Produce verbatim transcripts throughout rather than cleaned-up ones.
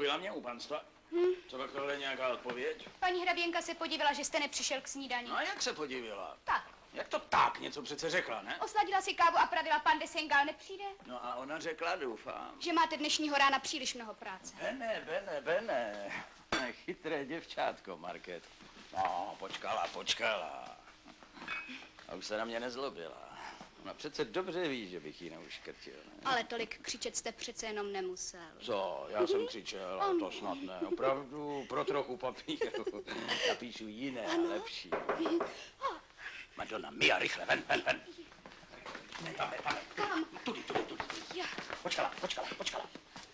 Omluvila mě u panstva? Hmm. Co pak tohle je nějaká odpověď? Paní hraběnka se podívala, že jste nepřišel k snídani. No a jak se podívala? Tak. Jak to tak? Něco přece řekla, ne? Osladila si kávu a pravila, pan de Sengal nepřijde? No a ona řekla, doufám. Že máte dnešního rána příliš mnoho práce. Bene, bene, bene. Chytré děvčátko, Market. No, počkala, počkala. A už se na mě nezlobila. Ona přece dobře ví, že bych ji neuškrtil, ne? Ale tolik křičet jste přece jenom nemusel. Co? Já jsem křičel, ale to snad ne. Opravdu, pro trochu papíru. Napíšu jiné a lepší. Madonna mia, rychle, ven, ven, ven. Ne, tam, tam. Kam? Tudy, tudy, tudy. Já. Počkala, počkala, počkala.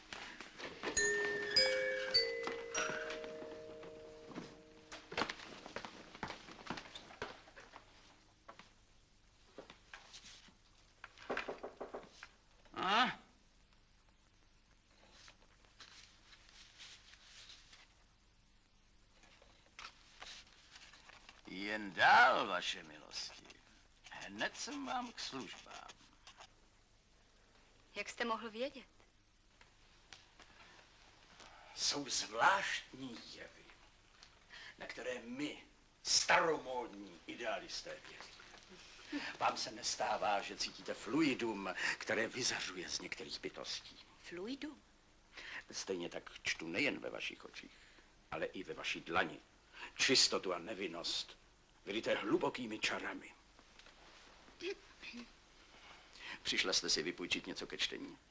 A? Jen dál, vaše milosti. Hned jsem vám k službám. Jak jste mohl vědět? Jsou zvláštní jevy, na které my, staromódní idealisté, věříme. Vám se nestává, že cítíte fluidum, které vyzařuje z některých bytostí. Fluidum? Stejně tak čtu nejen ve vašich očích, ale i ve vaší dlani. Čistotu a nevinnost, vylité hlubokými čarami. Přišla jste si vypůjčit něco ke čtení?